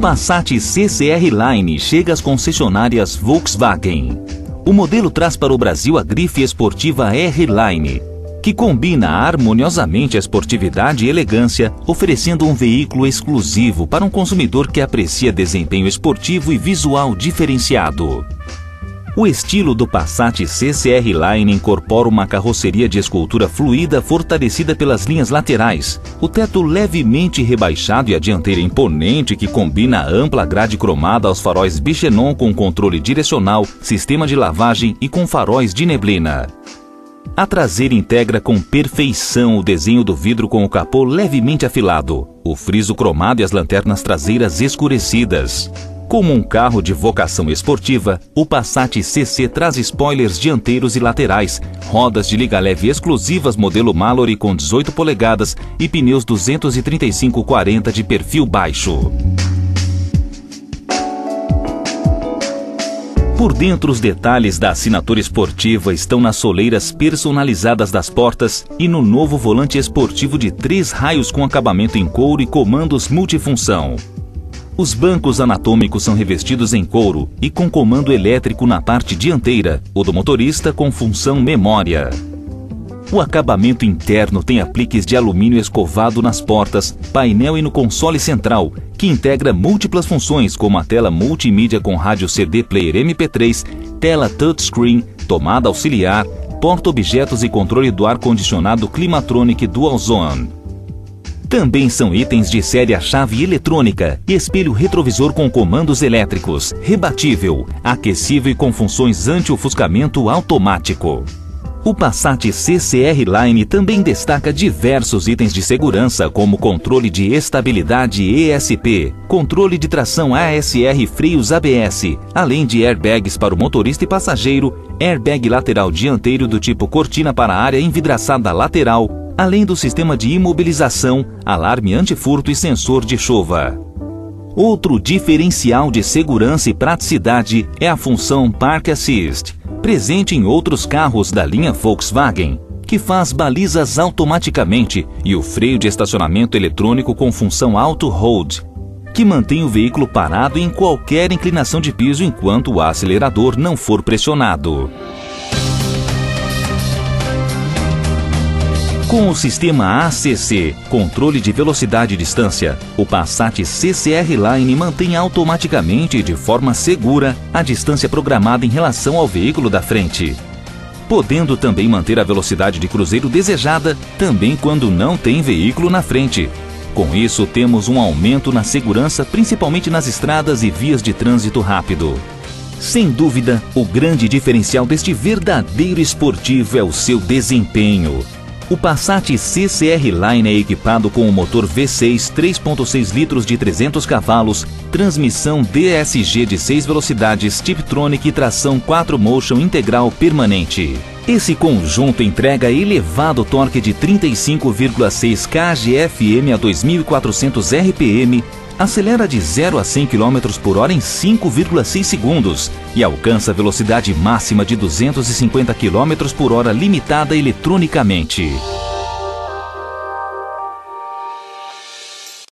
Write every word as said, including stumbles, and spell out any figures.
Passat C C R Line chega às concessionárias Volkswagen. O modelo traz para o Brasil a grife esportiva R-Line, que combina harmoniosamente a esportividade e elegância, oferecendo um veículo exclusivo para um consumidor que aprecia desempenho esportivo e visual diferenciado. O estilo do Passat C C R Line incorpora uma carroceria de escultura fluida fortalecida pelas linhas laterais, o teto levemente rebaixado e a dianteira imponente que combina a ampla grade cromada aos faróis Bichenon com controle direcional, sistema de lavagem e com faróis de neblina. A traseira integra com perfeição o desenho do vidro com o capô levemente afilado, o friso cromado e as lanternas traseiras escurecidas. Como um carro de vocação esportiva, o Passat C C traz spoilers dianteiros e laterais, rodas de liga leve exclusivas modelo Mallory com dezoito polegadas e pneus duzentos e trinta e cinco quarenta de perfil baixo. Por dentro, os detalhes da assinatura esportiva estão nas soleiras personalizadas das portas e no novo volante esportivo de três raios com acabamento em couro e comandos multifunção. Os bancos anatômicos são revestidos em couro e com comando elétrico na parte dianteira, o do motorista com função memória. O acabamento interno tem apliques de alumínio escovado nas portas, painel e no console central, que integra múltiplas funções como a tela multimídia com rádio C D player M P três, tela touchscreen, tomada auxiliar, porta-objetos e controle do ar-condicionado Climatronic Dual Zone. Também são itens de série a chave eletrônica e espelho retrovisor com comandos elétricos, rebatível, aquecível e com funções anti-ofuscamento automático. O Passat C C R Line também destaca diversos itens de segurança como controle de estabilidade E S P, controle de tração A S R e freios A B S, além de airbags para o motorista e passageiro, airbag lateral dianteiro do tipo cortina para a área envidraçada lateral, além do sistema de imobilização, alarme antifurto e sensor de chuva. Outro diferencial de segurança e praticidade é a função Park Assist, presente em outros carros da linha Volkswagen, que faz balizas automaticamente, e o freio de estacionamento eletrônico com função Auto Hold, que mantém o veículo parado em qualquer inclinação de piso enquanto o acelerador não for pressionado. Com o sistema A C C, controle de velocidade e distância, o Passat C C R Line mantém automaticamente e de forma segura a distância programada em relação ao veículo da frente, podendo também manter a velocidade de cruzeiro desejada também quando não tem veículo na frente. Com isso, temos um aumento na segurança, principalmente nas estradas e vias de trânsito rápido. Sem dúvida, o grande diferencial deste verdadeiro esportivo é o seu desempenho. O Passat C C R Line é equipado com o motor V seis três ponto seis litros de trezentos cavalos, transmissão D S G de seis velocidades, Tiptronic e tração quatro motion integral permanente. Esse conjunto entrega elevado torque de trinta e cinco vírgula seis kgfm a dois mil e quatrocentos R P M, acelera de zero a cem quilômetros por hora em cinco vírgula seis segundos e alcança velocidade máxima de duzentos e cinquenta quilômetros por hora limitada eletronicamente.